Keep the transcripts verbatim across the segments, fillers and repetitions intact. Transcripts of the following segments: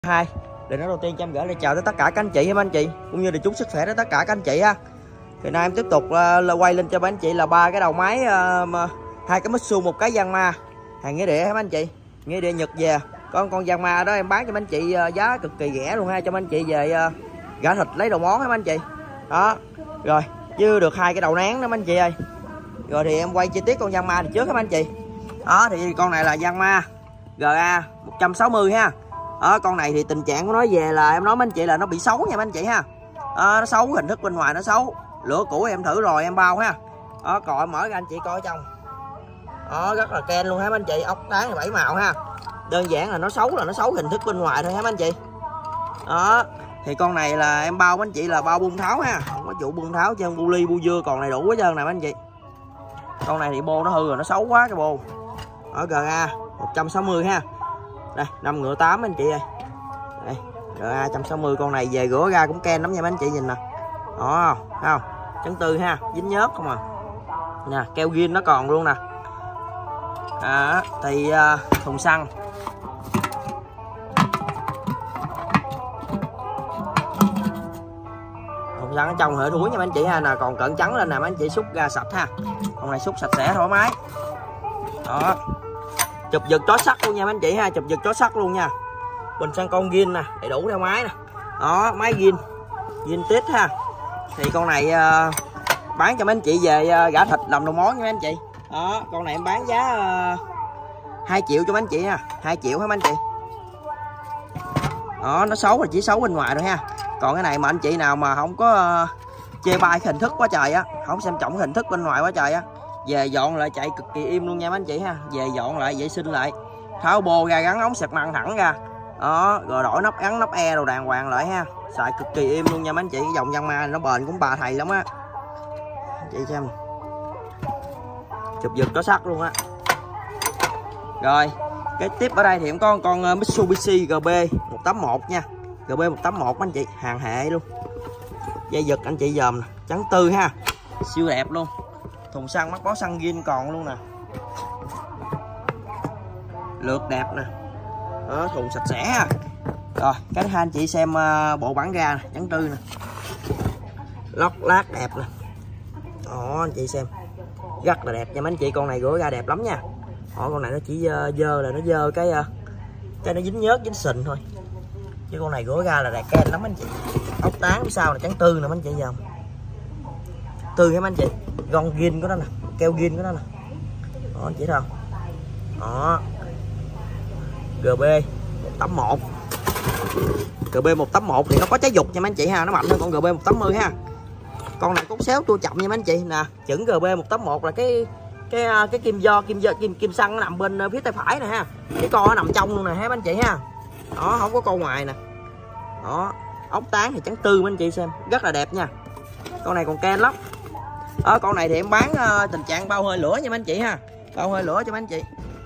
Hai để nói đầu tiên cho em gửi lời chào tới tất cả các anh chị và anh chị, cũng như là chúc sức khỏe đến tất cả các anh chị ha. Thì nay em tiếp tục uh, quay lên cho mấy anh chị là ba cái đầu máy, uh, hai cái Mitsu, một cái Yanmar hàng nghĩa địa ha mấy anh chị, nghĩa địa Nhật về. Con con Yanmar đó em bán cho mấy anh chị uh, giá cực kỳ rẻ luôn ha, cho mấy anh chị về uh, gả thịt lấy đồ món ha mấy anh chị. Đó rồi chứ được hai cái đầu nén đó mấy anh chị ơi. Rồi thì em quay chi tiết con Yanmar trước ha mấy anh chị. Đó thì con này là Yanmar G A một trăm sáu mươi ha. Đó, con này thì tình trạng của nó về là em nói mấy anh chị là nó bị xấu nha mấy anh chị ha. Đó, nó xấu, hình thức bên ngoài nó xấu, lửa cũ em thử rồi em bao ha. Đó, còn em mở ra anh chị coi ở trong. Đó, rất là ken luôn ha mấy anh chị, ốc tán bảy màu ha. Đơn giản là nó xấu là nó xấu hình thức bên ngoài thôi ha mấy anh chị. Đó thì con này là em bao mấy anh chị là bao buông tháo ha, không có vụ buông tháo chân, bu ly bu dưa còn đầy đủ hết trơn nè mấy anh chị. Con này thì bô nó hư rồi, nó xấu quá cái bô. Ở G A một trăm sáu mươi ha. Đây năm ngựa tám anh chị ơi. Đây G A một trăm sáu mươi, con này về rửa ra cũng ken lắm nha mấy anh chị, nhìn nè. Đó thấy không, chấn tư ha, dính nhớt không à nè, keo gin nó còn luôn nè. À, thì uh, thùng xăng thùng xăng ở trong hệ đuối nha mấy anh chị ha, nè còn cận trắng lên nè mấy anh chị, xúc ra sạch ha. Con này xúc sạch sẽ thoải mái. Đó, chụp giật chó sắt luôn nha mấy anh chị ha, chụp giật chó sắt luôn nha. Bình xăng con gin nè, đầy đủ theo máy nè. Đó, máy gin gin tít ha. Thì con này uh, bán cho mấy anh chị về uh, gả thịt làm đồ món nha mấy anh chị. Đó, con này em bán giá uh, hai triệu cho mấy anh chị ha, hai triệu hả mấy anh chị. Đó, nó xấu là chỉ xấu bên ngoài thôi ha. Còn cái này mà anh chị nào mà không có uh, chê bai cái hình thức quá trời á, không xem trọng cái hình thức bên ngoài quá trời á, về dọn lại chạy cực kỳ im luôn nha mấy anh chị ha. Về dọn lại vệ sinh lại, tháo bô ra, gắn ống xẹt măng thẳng ra. Đó, rồi đổi nắp gắn nắp e đồ đàng hoàng lại ha, xài cực kỳ im luôn nha mấy anh chị. Cái dòng Yanmar này nó bền cũng bà thầy lắm á chị xem, chụp giật có sắt luôn á. Rồi cái tiếp ở đây thì em có con, con Mitsubishi G B một tám một nha, G B một tám một anh chị, hàng hệ luôn. Dây giật anh chị dòm nè, trắng tư ha, siêu đẹp luôn. Thùng xăng mắc bó xăng gin còn luôn nè, lượt đẹp nè. Đó, thùng sạch sẽ ha. Rồi cái hai anh chị xem uh, bộ bản ga nè, trắng tư nè, lót lát đẹp nè. Đó anh chị xem, rất là đẹp nha mấy anh chị. Con này rửa ra đẹp lắm nha. Đó, con này nó chỉ dơ, dơ là nó dơ cái uh, cái nó dính nhớt dính sình thôi, chứ con này rửa ra là đẹp ken lắm anh chị. Ốc tán phía sau là trắng tư nè mấy anh chị giờ, tư nha mấy anh chị, gòn gin của nó nè, keo gin của nó nè. Đó anh chị thấy không. Đó, G B một tám một, G B một tám một thì nó có trái dục nha mấy anh chị ha, nó mạnh hơn con G B một tám mươi ha. Con này cốt xéo tua chậm nha mấy anh chị nè. Chữ G B một tám một là cái cái cái kim do kim do kim kim xăng nó nằm bên phía tay phải nè ha, cái con nó nằm trong luôn nè ha mấy anh chị ha. Đó, không có con ngoài nè. Đó, ốc tán thì trắng tư mấy anh chị xem, rất là đẹp nha. Con này còn ken lắm. Đó, con này thì em bán uh, tình trạng bao hơi lửa nha mấy anh chị ha, bao hơi lửa cho mấy anh chị,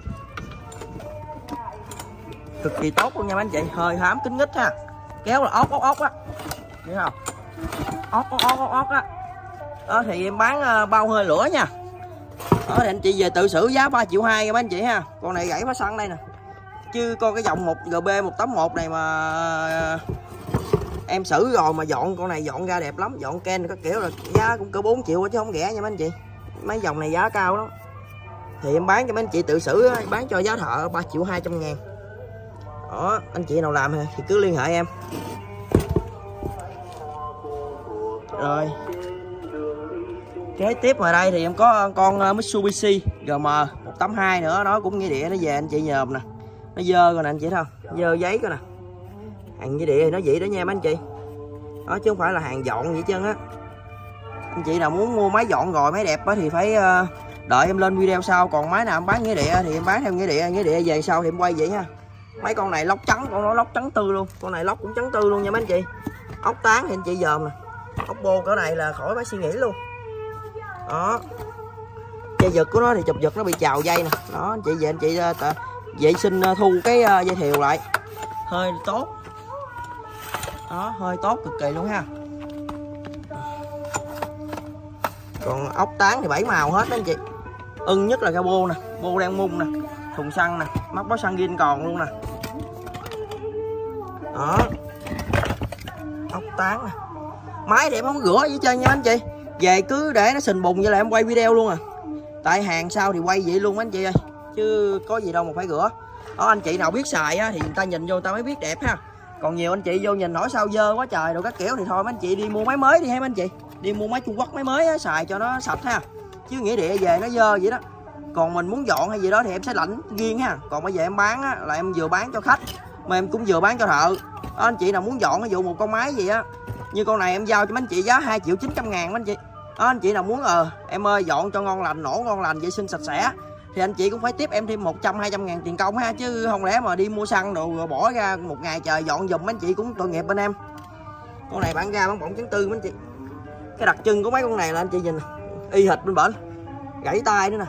cực kỳ tốt luôn nha mấy anh chị. Hơi hám kính nhít ha, kéo là ốc ốc ốc á, thấy không, ốc ốc ốc ốc á. Đó thì em bán uh, bao hơi lửa nha. Đó thì anh chị về tự xử giá ba triệu hai nha mấy anh chị ha. Con này gãy phá xăng đây nè, chứ con cái dòng một G B một tám một này mà uh, em xử rồi mà dọn con này dọn ra đẹp lắm, dọn ken các kiểu là giá cũng cỡ bốn triệu chứ không rẻ nha mấy anh chị. Mấy dòng này giá cao lắm. Thì em bán cho mấy anh chị tự xử, bán cho giá thợ ba triệu hai trăm ngàn. Đó, anh chị nào làm thì cứ liên hệ em. Rồi kế tiếp ở đây thì em có con Mitsubishi G M một tám hai nữa, nó cũng nghĩa địa, nó về anh chị nhòm nè, nó dơ rồi nè anh chị thấy không, dơ giấy coi nè, hàng nghĩa địa thì nó vậy đó nha mấy anh chị. Đó chứ không phải là hàng dọn vậy trơn á. Anh chị nào muốn mua máy dọn rồi, máy đẹp á thì phải uh, đợi em lên video sau. Còn máy nào em bán nghĩa địa thì em bán theo nghĩa địa, nghĩa địa về sau thì em quay vậy ha. Mấy con này lóc trắng, con nó lóc trắng tư luôn, con này lóc cũng trắng tư luôn nha mấy anh chị. Ốc tán thì anh chị dòm nè, ốc bô cỡ này là khỏi phải suy nghĩ luôn. Đó, dây giật của nó thì chụp giật nó bị trào dây nè. Đó anh chị về anh chị uh, vệ sinh uh, thu cái uh, dây thiều lại, hơi tốt. Đó, hơi tốt cực kỳ luôn ha. Còn ốc tán thì bảy màu hết đó anh chị. Ưng nhất là cái bô nè, bô đang mung nè, thùng xăng nè, mắc bó xăng gin còn luôn nè. Đó, ốc tán nè. Máy thì em không rửa gì trơn nha anh chị, về cứ để nó sình bùn vậy là em quay video luôn à. Tại hàng sau thì quay vậy luôn anh chị ơi, chứ có gì đâu mà phải rửa. Đó, anh chị nào biết xài á, thì người ta nhìn vô người ta mới biết đẹp ha. Còn nhiều anh chị vô nhìn nổi sao dơ quá trời đồ các kiểu thì thôi mấy anh chị đi mua máy mới đi ha mấy anh chị. Đi mua máy Trung Quốc máy mới á, xài cho nó sạch ha. Chứ nghĩa địa về nó dơ vậy đó. Còn mình muốn dọn hay gì đó thì em sẽ lãnh riêng ha. Còn bây giờ em bán á, là em vừa bán cho khách mà em cũng vừa bán cho thợ. Đó, anh chị nào muốn dọn ví dụ một con máy gì á, như con này em giao cho mấy anh chị giá hai triệu chín trăm ngàn mấy anh chị. Đó, anh chị nào muốn ờ em ơi dọn cho ngon lành, nổ ngon lành, vệ sinh sạch sẽ thì anh chị cũng phải tiếp em thêm một trăm hai trăm ngàn tiền công ha, chứ không lẽ mà đi mua xăng đồ rồi bỏ ra một ngày trời dọn giùm mấy anh chị cũng tội nghiệp bên em. Con này bán ra bán bọng chấn tư mấy anh chị. Cái đặc trưng của mấy con này là anh chị nhìn y hệt bên bển, gãy tay nữa nè.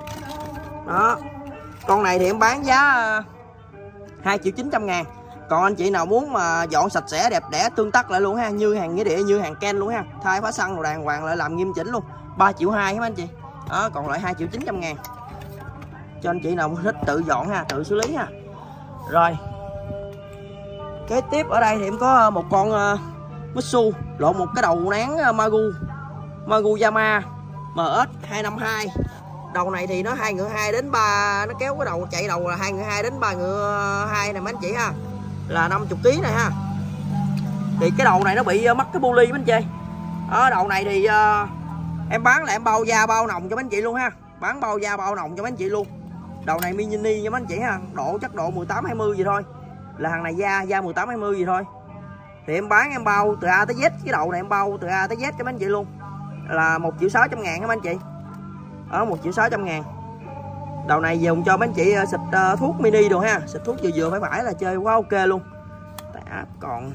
Đó, con này thì em bán giá hai triệu chín trăm ngàn. Còn anh chị nào muốn mà dọn sạch sẽ đẹp đẽ tương tác lại luôn ha, như hàng nghĩa địa như hàng Ken luôn ha, thay phá xăng rồi đàng hoàng lại làm nghiêm chỉnh luôn, ba triệu hai mấy anh chị. Đó, còn lại hai triệu chín trăm ngàn cho anh chị nào thích tự dọn ha, tự xử lý ha. Rồi kế tiếp ở đây thì em có một con uh, Mitsu lộn một cái đầu nán uh, Magu Magu Yama M S hai năm hai. Đầu này thì nó hai ngựa hai đến ba, nó kéo cái đầu chạy đầu là hai ngựa hai đến ba ngựa hai nè mấy anh chị ha, là năm mươi ký này ha. Thì cái đầu này nó bị uh, mắc cái bu ly mấy anh chị. Ở đầu này thì uh, em bán là em bao da bao nòng cho mấy anh chị luôn ha, bán bao da bao nòng cho mấy anh chị luôn. Đầu này mini nha mấy anh chị ha, độ chắc độ mười tám hai mươi gì thôi, là hàng này da da mười tám hai mươi gì thôi. Thì em bán em bao từ A tới Z, cái đầu này em bao từ A tới Z cho mấy anh chị luôn, là một triệu sáu trăm ngàn các mấy anh chị. Ở một triệu sáu trăm ngàn. Đầu này dùng cho mấy anh chị xịt uh, thuốc mini đồ ha, xịt thuốc vừa vừa phải phải là chơi quá ok luôn. Đã, còn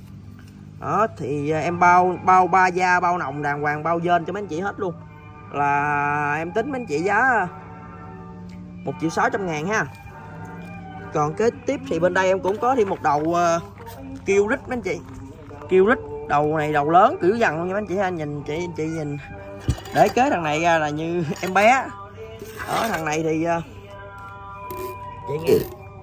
đó thì em bao bao ba da bao nòng đàng hoàng, bao dên cho mấy anh chị hết luôn, là em tính mấy anh chị giá một triệu sáu trăm ngàn ha. Còn kế tiếp thì bên đây em cũng có thêm một đầu uh, kêu rít mấy anh chị. Kêu rít đầu này đầu lớn kiểu dằn luôn nha mấy anh chị ha, nhìn chị chị nhìn để kế thằng này ra là như em bé. Đó, thằng này thì uh, chị nghe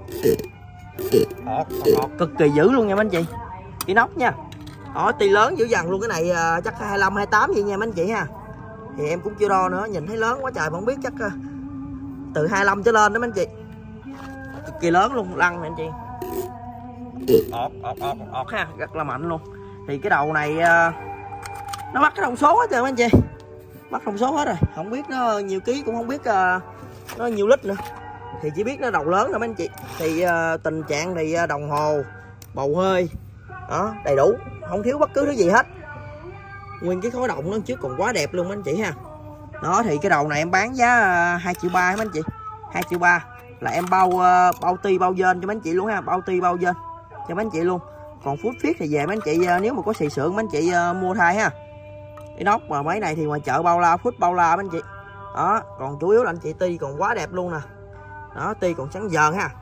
ọt, ọt, cực kỳ dữ luôn nha mấy anh chị, cái nóc nha. Đó, ti lớn dữ dằn luôn. Cái này uh, chắc hai mươi lăm hai mươi tám gì nha mấy anh chị ha. Thì em cũng chưa đo nữa, nhìn thấy lớn quá trời mà không biết, chắc uh, từ hai mươi lăm trở lên đó mấy anh chị, cực kỳ lớn luôn, lăn nè anh chị. ọt ọt ọt ọt ha, rất là mạnh luôn. Thì cái đầu này uh, nó bắt cái thông số hết rồi mấy anh chị, bắt thông số hết rồi, không biết nó nhiều ký cũng không biết uh, nó nhiều lít nữa, thì chỉ biết nó đầu lớn thôi mấy anh chị. Thì uh, tình trạng thì uh, đồng hồ, bầu hơi đó đầy đủ, không thiếu bất cứ thứ gì hết. Nguyên cái khối động nó trước còn quá đẹp luôn mấy anh chị ha. Đó thì cái đầu này em bán giá uh, hai triệu ba mấy anh chị, hai triệu ba là em bao uh, bao ti bao dên cho mấy anh chị luôn ha, bao ti bao dên cho mấy anh chị luôn. Còn phút phiết thì về mấy anh chị uh, nếu mà có xì xượng mấy anh chị uh, mua thay ha. Cái nóc mà mấy này thì ngoài chợ bao la, phút bao la mấy anh chị. Đó, còn chủ yếu là anh chị ti còn quá đẹp luôn nè. Đó, ti còn sáng giờ ha.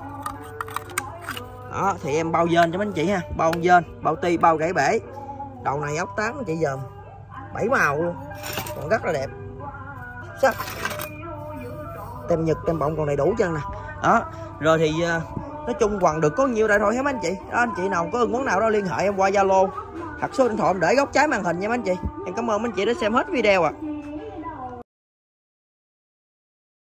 Đó thì em bao dên cho mấy anh chị ha, bao dên, bao ti, bao gãy bể. Đầu này ốc tám anh chị dòm bảy màu luôn, còn rất là đẹp sắc. Tem nhật tem bọng còn đầy đủ chân nè. Đó rồi thì uh, nói chung quần được có nhiêu đây thôi hả mấy anh chị. Đó, anh chị nào có ưng món nào đó liên hệ em qua Zalo hoặc số điện thoại em để góc trái màn hình nha mấy anh chị. Em cảm ơn mấy anh chị đã xem hết video ạ. À.